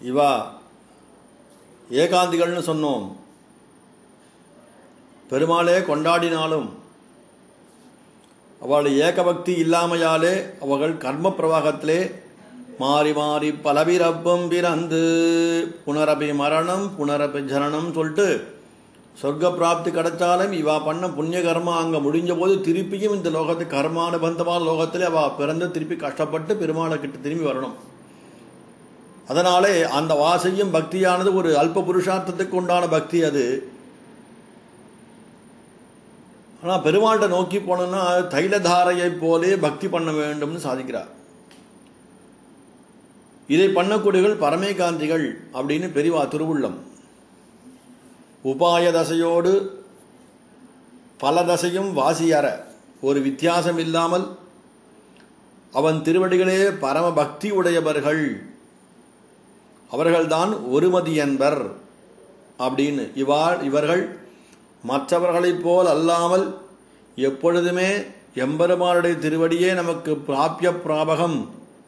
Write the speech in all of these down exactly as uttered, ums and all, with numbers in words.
இவா ஏகாந்திகள்னு சொன்னோம். பெருமாளே கொண்டாடினாலும் அவள் ஏகபக்தி இல்லாமையாலே அவர்கள் கர்ம பிரவாகத்திலே மாறி மாறி பலபிறப்பும் பிறந்து புனரபி மரணம் புனரபி ஜனனம் சொல்லிட்டு சொர்க்க பிராப்தி கிடைச்சாலும் இவா பண்ண புண்ணிய கர்மா அங்கே முடிஞ்ச போது திருப்பியும் இந்த லோகத்தை கர்மானுபந்தமான லோகத்திலே அவள் பிறந்து திருப்பி கஷ்டப்பட்டு பெருமாளை கிட்ட திரும்பி வரணும். அதனாலே அந்த வாசையும் பக்தியானது ஒரு அல்ப புருஷார்த்தத்துக்கு உண்டான பக்தி அது. ஆனால் பெருமாள்கிட்ட நோக்கி போனோம்னா தைலதாரையை போலே பக்தி பண்ண வேண்டும்னு சாதிக்கிறார். இதை பண்ணக்கூடியவர்கள் பரமேகாந்திகள் அப்படின்னு பெரிவா திருவுள்ளம். உபாய தசையோடு பல தசையும் வாசியற ஒரு வித்தியாசம் இல்லாமல் அவன் திருவடிகளே பரம பக்தி உடையவர்கள், அவர்கள்தான் ஒருமதி என்பர் அப்படின்னு. இவா இவர்கள் மற்றவர்களைப் போல் அல்லாமல் எப்பொழுதுமே எம்பெருமானுடைய திருவடியே நமக்கு பிராபிய பிராபகம்,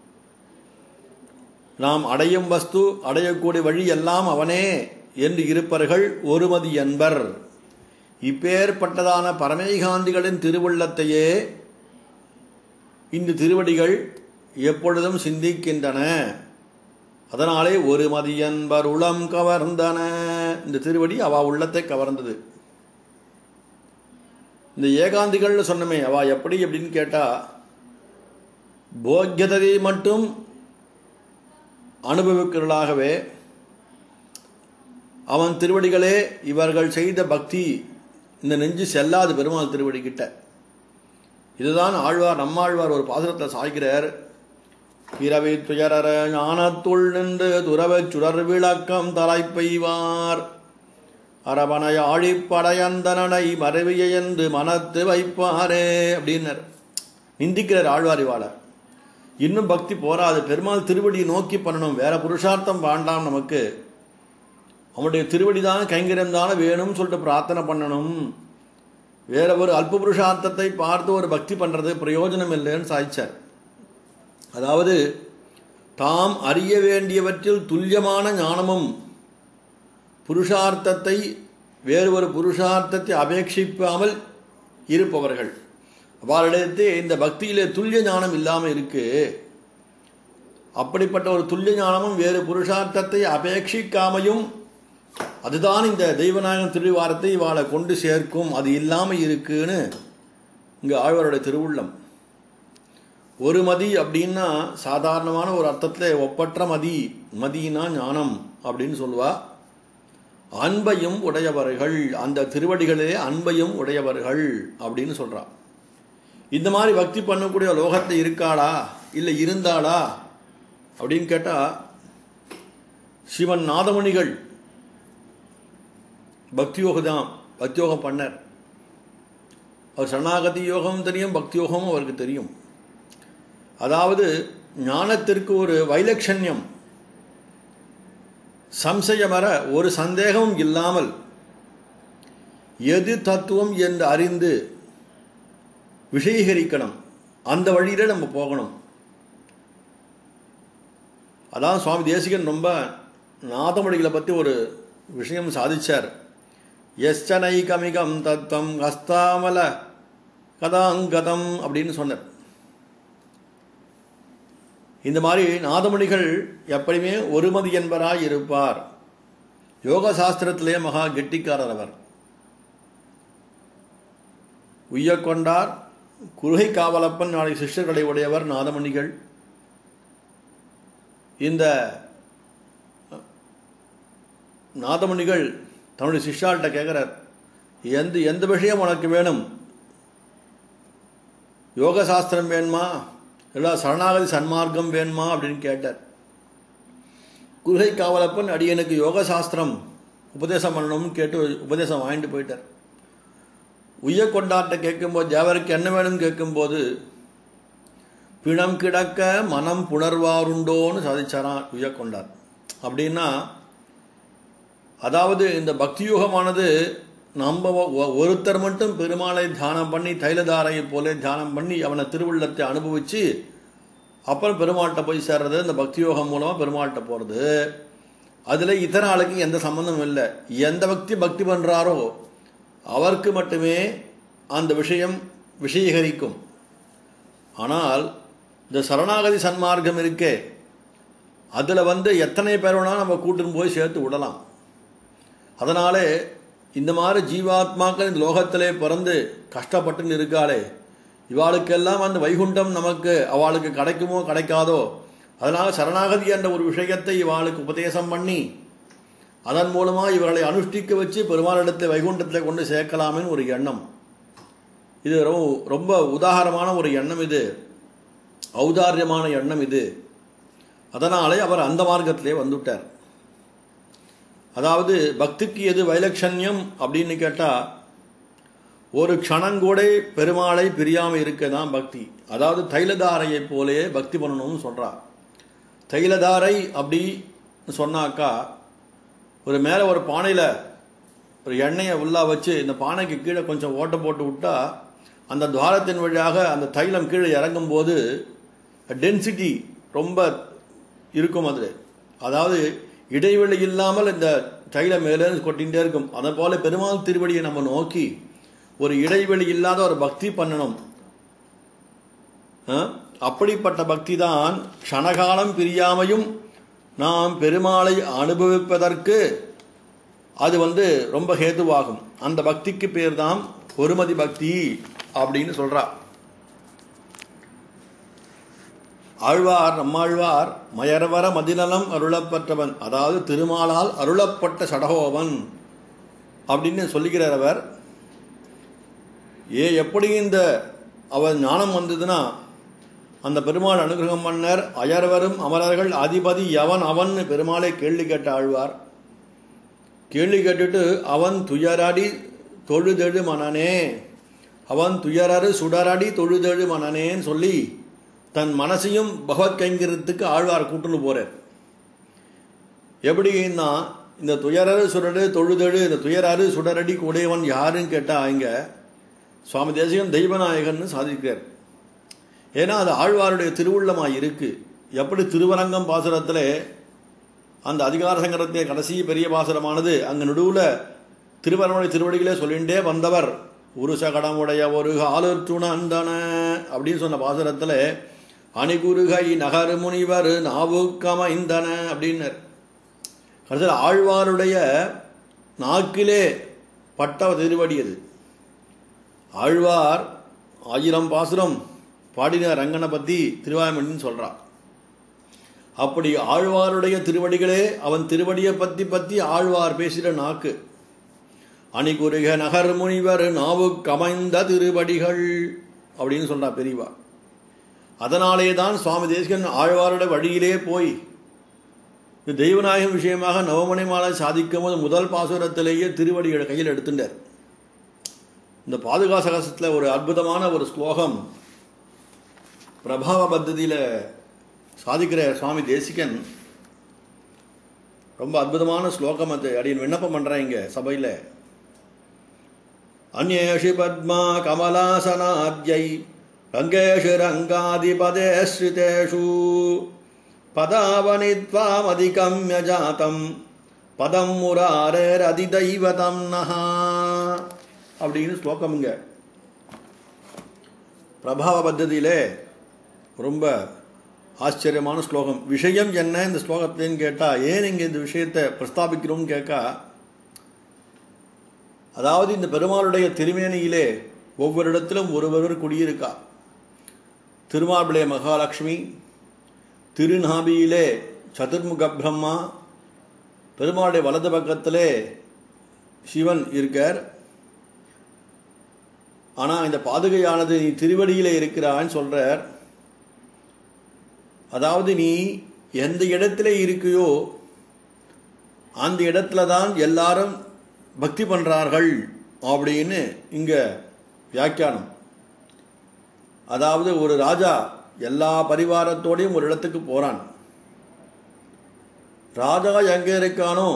நாம் அடையும் வஸ்து அடையக்கூடிய வழி எல்லாம் அவனே என்று இருப்பவர்கள் ஒருமதி என்பர். இப்பேற்பட்டதான பரமேகாந்திகளின் திருவுள்ளத்தையே இந்த திருவடிகள் எப்பொழுதும் சிந்திக்கின்றன. அதனாலே ஒருமதி என்பர் உளம் கவர்ந்தன. இந்த திருவடி அவ உள்ளத்தை கவர்ந்தது. இந்த ஏகாந்திகள்னு சொன்னமே அவ எப்படி அப்படின்னு கேட்டா போக்கியதை மட்டும் அனுபவிக்கிறவர்களாகவே அவன் திருவடிகளே இவர்கள் செய்த பக்தி இந்த நெஞ்சு செல்லாது பெருமாள் திருவடி கிட்ட. இதுதான் ஆழ்வார் நம்மாழ்வார் ஒரு பாசுரத்தை சாய்கிறார். பிறவி துயரற ஞானத்துள் நின்று துறவை சுடர் விளக்கம் தலைப்பெய்வார் அரவணை ஆழிப்படையந்தனனை மறைவிய என்று மனத்து வைப்பாரே அப்படின்னர். நிந்திக்கிறார் ஆழ்வார் இவாளர். இன்னும் பக்தி போராது, பெருமாள் திருவடியை நோக்கி பண்ணணும், வேற புருஷார்த்தம் வேண்டாம், நமக்கு அவனுடைய திருவடி தானே கைங்கரியம் தானே வேணும்னு சொல்லிட்டு பிரார்த்தனை பண்ணணும். வேற ஒரு அல்ப புருஷார்த்தத்தை பார்த்து ஒரு பக்தி பண்றது பிரயோஜனம் இல்லைன்னு சாய்ச்சார். அதாவது தாம் அறிய வேண்டியவற்றில் துல்லியமான ஞானமும் புருஷார்த்தத்தை வேறு ஒரு புருஷார்த்தத்தை அபேட்சிக்காமல் இருப்பவர்கள், அவர்களிடத்தே இந்த பக்தியிலே துல்லிய ஞானம் இல்லாமல் இருக்கு. அப்படிப்பட்ட ஒரு துல்லிய ஞானமும் வேறு புருஷார்த்தத்தை அபேட்சிக்காமையும் அதுதான் இந்த தெய்வநாயகன் திருவாரத்தை இவாளை கொண்டு சேர்க்கும். அது இல்லாமல் இருக்குன்னு இங்கே ஆழ்வாருடைய திருவுள்ளம். ஒரு மதி அப்படின்னா சாதாரணமான ஒரு அர்த்தத்தில் ஒப்பற்ற மதி, மதினா ஞானம் அப்படின்னு சொல்லுவா. அன்பையும் உடையவர்கள், அந்த திருவடிகளே அன்பையும் உடையவர்கள் அப்படின்னு சொல்றா. இந்த மாதிரி பக்தி பண்ணக்கூடிய லோகத்தில் இருக்காளா இல்லை இருந்தாளா அப்படின்னு கேட்டா சிவன் நாதமுனிகள் பக்தி யோகதான் பக்தி யோகம் பண்ணார். அவர் சரணாகதி யோகம் தெரியும், பக்தி யோகமும் அவருக்கு தெரியும். அதாவது ஞானத்திற்கு ஒரு வைலட்சண்யம், சம்சயமர ஒரு சந்தேகமும் இல்லாமல் எது தத்துவம் என்று அறிந்து விஷயீகரிக்கணும், அந்த வழியில நம்ம போகணும். அதான் சுவாமி தேசிகன் ரொம்ப நாதமொழிகளை பற்றி ஒரு விஷயம் சாதிச்சார். எஸ்சனை கமிகம் தத்துவம் ஹஸ்தாமல கதாங்கதம் அப்படின்னு சொன்னார். இந்த மாதிரி நாதமணிகள் எப்பயுமே ஒருமதி என்பராய் இருப்பார். யோக சாஸ்திரத்திலே மகா கெட்டிக்காரர் அவர். உய்ய கொண்டார் குருகை காவலப்பன் நாளை சிஷ்யர்களை உடையவர் நாதமணிகள். இந்த நாதமணிகள் தன்னுடைய சிஷ்யாள்கிட்ட கேட்கிறார், எந்த எந்த விஷயம் உனக்கு வேணும், யோக சாஸ்திரம் வேணுமா இல்லை சரணாகதி சன்மார்க்கம் வேணுமா அப்படின்னு கேட்டார். குருகை காவலப்பன் அடியனுக்கு யோக சாஸ்திரம் உபதேசம் பண்ணணும்னு கேட்டு உபதேசம் வாங்கிட்டு போயிட்டார். உய்ய கொண்டாட்ட கேட்கும்போது ஜாவருக்கு என்ன வேணும்னு கேட்கும்போது பிணம் கிடக்க மனம் புணர்வாருண்டோன்னு சாதிச்சாராம் உய்ய கொண்டார். அப்படின்னா அதாவது இந்த பக்தி யோகமானது நம்ம ஒருத்தர் மட்டும் பெருமாளை தியானம் பண்ணி தைலதாரையை போல தியானம் பண்ணி அவனை திருவுள்ளத்தை அனுபவிச்சு அப்புறம் பெருமாள்கிட்ட போய் சேர்றது இந்த பக்தி யோகம் மூலமாக பெருமாள்கிட்ட போகிறது. அதில் இதர ஆளுக்கு எந்த சம்பந்தமும் இல்லை. எந்த பக்தி பக்தி பண்ணுறாரோ அவருக்கு மட்டுமே அந்த விஷயம் விஷயீகரிக்கும். ஆனால் இந்த சரணாகதி சன்மார்க்கம் இருக்கே, அதில் வந்து எத்தனை பேர் வேணாலும் நம்ம கூட்டுன்னு போய் சேர்த்து விடலாம். அதனாலே இந்த மாதிரி ஜீவாத்மாக்கள் இந்த லோகத்திலே பிறந்து கஷ்டப்பட்டுன்னு இருக்காளே, இவாளுக்கெல்லாம் அந்த வைகுண்டம் நமக்கு அவளுக்கு கிடைக்குமோ கிடைக்காதோ, அதனால் சரணாகதி என்ற ஒரு விஷயத்தை இவாளுக்கு உபதேசம் பண்ணி அதன் மூலமாக இவர்களை அனுஷ்டிக்க வச்சு பெருமாளிடத்தை வைகுண்டத்தை கொண்டு சேர்க்கலாமேன்னு ஒரு எண்ணம். இது ரொம்ப உதாரணமான ஒரு எண்ணம், இது ஔதாரியமான எண்ணம் இது. அதனாலே அவர் அந்த மார்க்கத்திலே வந்துட்டார். அதாவது பக்திக்கு எது வைலட்சண்யம் அப்படின்னு கேட்டால், ஒரு க்ஷணங்கூட பெருமாளை பிரியாமல் இருக்க தான் பக்தி. அதாவது தைலதாரையை போலே பக்தி பண்ணணும்னு சொல்கிறார். தைலதாரை அப்படி சொன்னாக்கா, ஒரு மேலே ஒரு பானையில் ஒரு எண்ணெயை உள்ளா வச்சு இந்த பானைக்கு கீழே கொஞ்சம் ஓட்டை போட்டு விட்டா அந்த துவாரத்தின் வழியாக அந்த தைலம் கீழே இறங்கும்போது டென்சிட்டி ரொம்ப இருக்கும். அதில் அதாவது இடைவெளி இல்லாமல் இந்த தைலம் மேலே கொட்டிகிட்டே இருக்கும். அதை போல பெருமாள் திருவடியை நம்ம நோக்கி ஒரு இடைவெளி இல்லாத ஒரு பக்தி பண்ணணும். அப்படிப்பட்ட பக்தி தான் க்ஷணகாலம் பிரியாமையும் நாம் பெருமாளை அனுபவிப்பதற்கு அது வந்து ரொம்ப ஹேதுவாகும். அந்த பக்திக்கு பேர் தான் பொறுமதி பக்தி அப்படின்னு சொல்றா. ஆழ்வார் நம்மாழ்வார் மயர்வர மதிநலம் அருளப்பட்டவன், அதாவது திருமாலால் அருளப்பட்ட சடகோவன் அப்படின்னு சொல்லுகிறார் அவர். ஏ எப்படி இந்த அவன் ஞானம் வந்ததுன்னா, அந்த பெருமாள் அனுகிரகம் பண்ணர் அயர்வரும் அமரர்கள் அதிபதி எவன் அவன் பெருமாளை கேள்வி கேட்ட ஆழ்வார். கேள்வி கேட்டுட்டு அவன் துயரடி தொழுதெழு மனனே, அவன் துயரறு சுடரடி தொழுதெழு மனனேன்னு சொல்லி தன் மனசையும் பகவத் கைங்கரியத்துக்கு ஆழ்வார் கூட்டுன்னு போறார். எப்படின்னா, இந்த துயரறு சுடரு தொழுதெழு, இந்த துயரறு சுடரடி கூடையவன் யாருன்னு கேட்டா இங்க சுவாமி தேசிகன் தெய்வநாயகன் சாதிக்கிறார். ஏன்னா அது ஆழ்வாருடைய திருவுள்ளமாய் இருக்கு. எப்படி திருவரங்கம் பாசுரத்தில் அந்த அதிகார சங்கரத்திலே கடைசி பெரிய பாசுரமானது, அங்கே நடுவில் திருவரமுடைய திருவடிகளே சொல்லிண்டே வந்தவர் உருச கடமுடைய ஒரு ஆளுற்றுணந்தன அப்படின்னு சொன்ன பாசுரத்தில் அணிகுருகை நகரு முனிவர் நாவுக்கமைந்தன அப்படின்னர். கடைசியில் ஆழ்வாருடைய நாக்கிலே பட்ட திருவடி அது. ஆழ்வார் ஆயிரம் பாசுரம் பாடின ரங்கனை பற்றி திருவாய்மொழின்னு சொல்கிறார். அப்படி ஆழ்வாருடைய திருவடிகளே அவன் திருவடியை பற்றி பற்றி ஆழ்வார் பேசுகிற நாக்கு. அணிகுருக நகர் முனிவர் நாவுக்கு அமைந்த திருவடிகள் அப்படின்னு சொல்கிறார் பெரியவா. அதனாலே தான் சுவாமி தேசிகன் ஆழ்வாருடைய வழியிலே போய் இந்த தெய்வநாயகம் விஷயமாக நவமணி மாலை சாதிக்கும் போது முதல் பாசுரத்திலேயே திருவடிகளை கையில் எடுத்துட்டார். இந்த பாதுகா சகசத்தில் ஒரு அற்புதமான ஒரு ஸ்லோகம் பிரபாவ பத்ததியில் சாதிக்கிற சுவாமி தேசிகன். ரொம்ப அற்புதமான ஸ்லோகம் அது. அப்படின்னு விண்ணப்பம் பண்ணுறேன் இங்கே சபையில். அந்நேஷி பத்மா கமலாசனாத்யை ரங்கேஷு ரங்காதிபதே ஸ்ருதேஷு பதாவனித்வாமதிகம்ய ஜாதம் பதம் முராரேர் அதிதைவதம் நஹா அப்படின்னு ஸ்லோகம் இங்க பிரபாவ பத்ததியிலே ரொம்ப ஆச்சரியமான ஸ்லோகம். விஷயம் என்ன இந்த ஸ்லோகத்திலேன்னு கேட்டால், ஏன் இங்கே இந்த விஷயத்தை பிரஸ்தாபிக்கிறோம்னு கேட்கா, அதாவது இந்த பெருமாளுடைய திருமேனியிலே ஒவ்வொரு இடத்திலும் ஒருவர் குடியிருக்கா. திருமார்பிலே மகாலட்சுமி, திருநாபியிலே சதுர்முக பிரம்மா, பெருமாளுடைய வலது பக்கத்திலே சிவன் இருக்கார். ஆனால் இந்த பாதுகையானது நீ திருவடியிலே இருக்கிறான்னு சொல்கிறார். அதாவது நீ எந்த இடத்துல இருக்கையோ அந்த இடத்துல தான் எல்லாரும் பக்தி பண்ணுறார்கள் அப்படின்னு இங்கே வியாக்கியானம். அதாவது ஒரு ராஜா எல்லா பரிவாரத்தோடையும் ஒரு இடத்துக்கு போகிறான். ராஜா எங்கே இருக்கானோ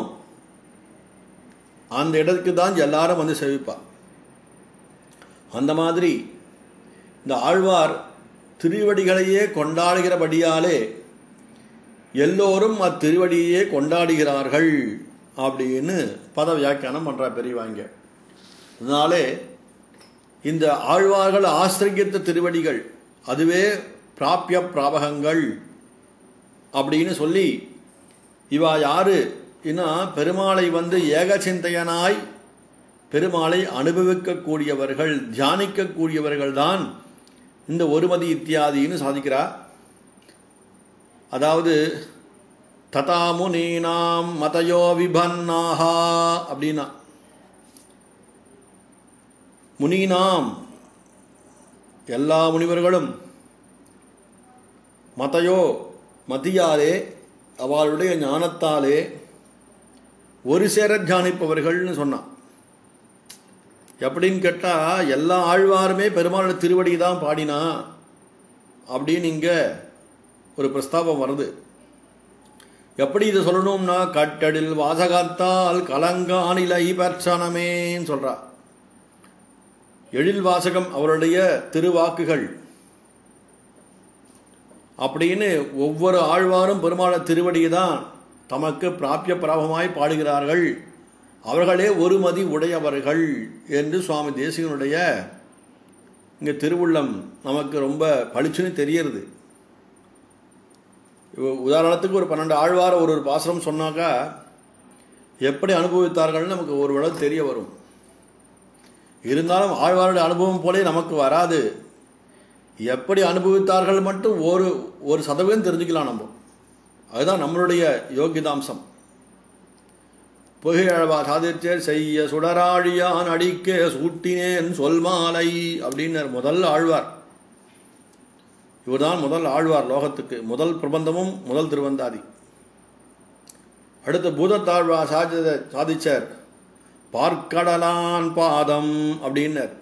அந்த இடத்துக்கு தான் எல்லாரும் வந்து சேவிப்பார். அந்த மாதிரி இந்த ஆழ்வார் திருவடிகளையே கொண்டாடுகிறபடியாலே எல்லோரும் அத்திருவடியே கொண்டாடுகிறார்கள் அப்படின்னு பத வியாக்கியானம் பண்ற பெரியவாங்க. அதனாலே இந்த ஆழ்வார்கள் ஆசிரியத்த திருவடிகள் அதுவே பிராபிய பிராபகங்கள் அப்படின்னு சொல்லி இவா யாரு ஏன்னா பெருமாளை வந்து ஏக சிந்தையனாய் பெருமாளை அனுபவிக்கக்கூடியவர்கள் தியானிக்கக்கூடியவர்கள் தான் இந்த ஒருமதி இத்தியாதின்னு சாதிக்கிறார். அதாவது ததாமுனீனாம் மதயோ விபன்னாஹா அப்படின்னா முனீனாம் எல்லா முனிவர்களும் மதயோ மதியாலே அவளுடைய ஞானத்தாலே ஒரு சேர தியானிப்பவர்கள்னு சொன்னான். எப்படின்னு கேட்டா எல்லா ஆழ்வாருமே பெருமாளோட திருவடி தான் பாடினா அப்படின்னு இங்க ஒரு பிரஸ்தாபம் வருது. எப்படி இதை சொல்லணும்னா கட்டடில் வாசகத்தால் கலங்கானிலை பர்சனமேன்னு சொல்றா. எழில் வாசகம் அவருடைய திருவாக்குகள் அப்படின்னு ஒவ்வொரு ஆழ்வாரும் பெருமாள திருவடியை தான் தமக்கு பிராபிய பிராபமாய் பாடுகிறார்கள். அவர்களே ஒருமதி உடையவர்கள் என்று சுவாமி தேசிகனுடைய இங்கே திருவுள்ளம் நமக்கு ரொம்ப பளிச்சுன்னு தெரியறது. உதாரணத்துக்கு ஒரு பன்னெண்டு ஆழ்வார ஒரு ஒரு பாசனம் சொன்னாக்கா எப்படி அனுபவித்தார்கள்னு நமக்கு ஒரு வேளை தெரிய வரும். இருந்தாலும் ஆழ்வாருடைய அனுபவம் போலே நமக்கு வராது. எப்படி அனுபவித்தார்கள் மட்டும் ஒரு ஒரு சதவீதம் தெரிஞ்சுக்கலாம் நம்ம. அதுதான் நம்மளுடைய யோகிதாம்சம். பொய்யழவா சாதிச்சேர் செய்ய சுடராழியான் அடிக்கே சூட்டினேன் சொல்மாலை அப்படின்னர் முதல் ஆழ்வார். இவர்தான் முதல் ஆழ்வார் லோகத்துக்கு. முதல் பிரபந்தமும் முதல் திருவந்தாதி. அடுத்த பூதத்தாழ்வார் சாதி சாதிச்சார் பார்க்கடலான் பாதம் அப்படின்னர்.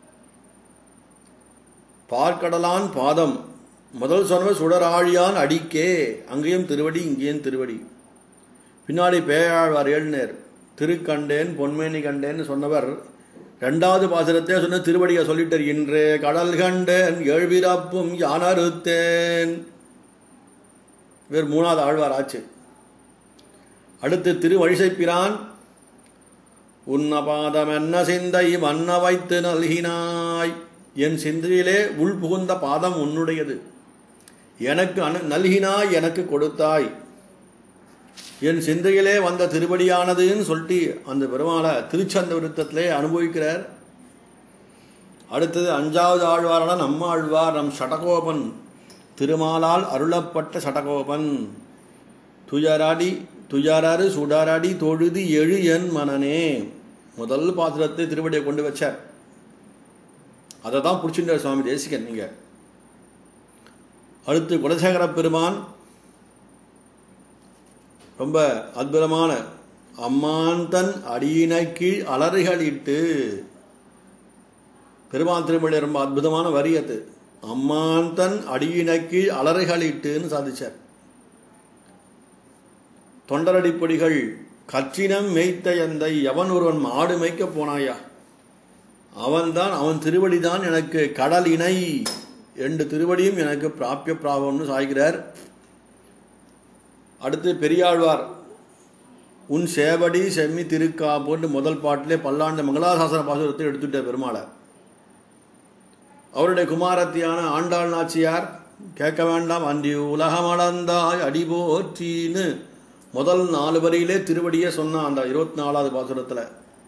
பார்க்கடலான் பாதம் முதல் சொன்ன சுடராழியான் அடிக்கே, அங்கேயும் திருவடி இங்கேயும் திருவடி. பின்னாடி பேயாழ்வார் ஏழ்நேர் திருக்கண்டேன் பொன்மேனி கண்டேன்னு சொன்னவர் ரெண்டாவது பாசுரத்தே சொன்ன திருவடியை சொல்லிட்டார். இன்றே கடல் கண்டேன் எழுபிறப்பும் யானறுத்தேன். இவர் மூணாவது ஆழ்வார் ஆச்சு. அடுத்து திருவழிசைப்பிரான் உன்னபாதம் என்ன சிந்தை மன்ன வைத்து நல்கினாய். என் சிந்தையிலே உள் புகுந்த பாதம் உன்னுடையது. எனக்கு அனு நல்கினாய் எனக்கு கொடுத்தாய். என் சிந்தையிலே வந்த திருவடியானதுன்னு சொல்லிட்டு அந்த பெருமாளை திருச்சந்த விருத்தத்திலே அனுபவிக்கிறார். அடுத்தது அஞ்சாவது ஆழ்வாரான நம்ம ஆழ்வார் நம் சடகோபன், திருமாலால் அருளப்பட்ட சடகோபன். துயராடி துயராறு சுடராடி தொழுது எழு என் மனனே முதல் பாத்திரத்தை திருவடியை கொண்டு வச்சார். அதை தான் பிடிச்சிட்டார் சுவாமி தேசிகன். நீங்க அடுத்து குலசேகர பெருமான் ரொம்ப அற்புதமான அம்மான் தன் அடியினை கீழ் அலறுகளிட்டு பெருமான் திருமொழி ரொம்ப அற்புதமான வரி அது. அம்மான் தன் அடியினை கீழ் அலறுகளிட்டுன்னு சாதிச்சார். தொண்டரடிப்பொடிகள் கற்றினம் மேய்த்த எந்தை எவன் ஒருவன் மாடு மேய்க்க போனாயா அவன்தான் அவன் திருவடிதான் எனக்கு கடல் இணை. ரெண்டு திருவடியும் எனக்கு பிராபிய பிராபம்னு சாய்கிறார். அடுத்து பெரியாழ்வார் உன் சேவடி செம்மி திருக்கா போட்டு முதல் பாட்டிலே பல்லாண்டு மங்களாசாசன பாசுரத்தை எடுத்துட்ட பெருமாளை. அவருடைய குமாரத்தியான ஆண்டாள் நாச்சியார் கேட்க வேண்டாம் அன்றி உலகம் அளந்தாய் அடிபோற்றின்னு முதல் நாலு வரியிலே திருவடியே சொன்னான் அந்த இருபத்தி நாலாவது பாசுரத்துல.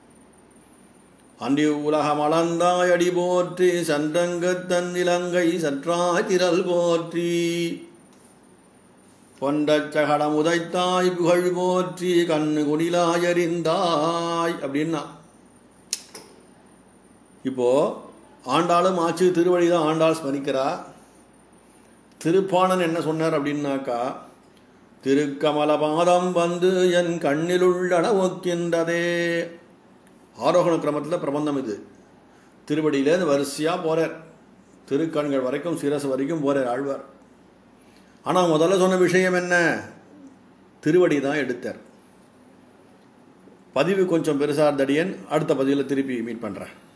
அன்றி உலகம் அளந்தாய் அடி போற்றி சன்றங்கத்தன் இலங்கை சற்றாய் திரள் போற்றி பொண்டச்சகடம் உதைத்தாய் புகழ் போற்றி கண்ணு குடிலாயறிந்தாய் அப்படின்னா. இப்போ ஆண்டாளும் ஆச்சு திருவடிதான் ஆண்டாள் ஸ்மரிக்கிறா. திருப்பாணன் என்ன சொன்னார் அப்படின்னாக்கா திருக்கமல பாதம் வந்து என் கண்ணில் உள்ளட ஒக்கின்றதே. ஆரோகண கிரமத்தில் பிரபந்தம் இது. திருவடியிலே வரிசையா போறார், திருக்கண்கள் வரைக்கும் சிரசு வரைக்கும் போறார் ஆழ்வார். ஆனா முதல்ல சொன்ன விஷயம் என்ன? திருவடி தான் எடுத்தார். பதிவு கொஞ்சம் பெருசார் தடியன். அடுத்த பதிவில் திருப்பி மீட் பண்றேன்.